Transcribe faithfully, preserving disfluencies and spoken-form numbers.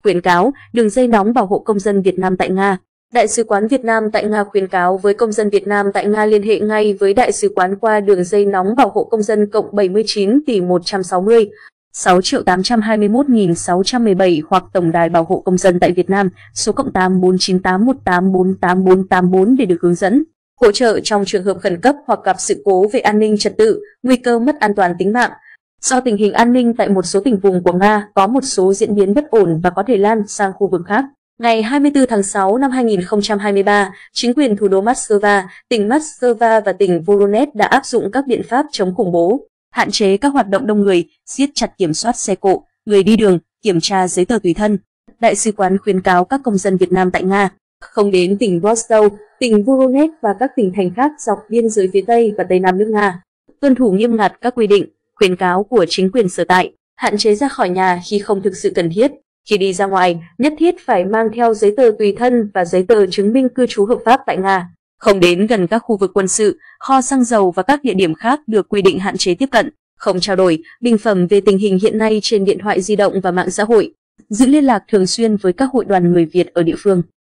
Khuyến cáo, đường dây nóng bảo hộ công dân Việt Nam tại Nga. Đại sứ quán Việt Nam tại Nga khuyến cáo với công dân Việt Nam tại Nga liên hệ ngay với đại sứ quán qua đường dây nóng bảo hộ công dân cộng bảy mươi chín tỷ một trăm sáu mươi sáu triệu tám trăm hai mươi mốt nghìn sáu trăm mười bảy hoặc tổng đài bảo hộ công dân tại Việt Nam số cộng tám bốn chín tám một tám bốn tám bốn tám bốn để được hướng dẫn, hỗ trợ trong trường hợp khẩn cấp hoặc gặp sự cố về an ninh trật tự, nguy cơ mất an toàn tính mạng. Do tình hình an ninh tại một số tỉnh vùng của Nga có một số diễn biến bất ổn và có thể lan sang khu vực khác. Ngày hai mươi tư tháng sáu năm hai nghìn không trăm hai mươi ba, chính quyền thủ đô Moscow, tỉnh Moscow và tỉnh Voronezh đã áp dụng các biện pháp chống khủng bố, hạn chế các hoạt động đông người, siết chặt kiểm soát xe cộ, người đi đường, kiểm tra giấy tờ tùy thân. Đại sứ quán khuyến cáo các công dân Việt Nam tại Nga không đến tỉnh Rostov, tỉnh Voronezh và các tỉnh thành khác dọc biên giới phía Tây và Tây Nam nước Nga. Tuân thủ nghiêm ngặt các quy định, khuyến cáo của chính quyền sở tại, hạn chế ra khỏi nhà khi không thực sự cần thiết. Khi đi ra ngoài, nhất thiết phải mang theo giấy tờ tùy thân và giấy tờ chứng minh cư trú hợp pháp tại Nga. Không đến gần các khu vực quân sự, kho xăng dầu và các địa điểm khác được quy định hạn chế tiếp cận. Không trao đổi, bình phẩm về tình hình hiện nay trên điện thoại di động và mạng xã hội. Giữ liên lạc thường xuyên với các hội đoàn người Việt ở địa phương.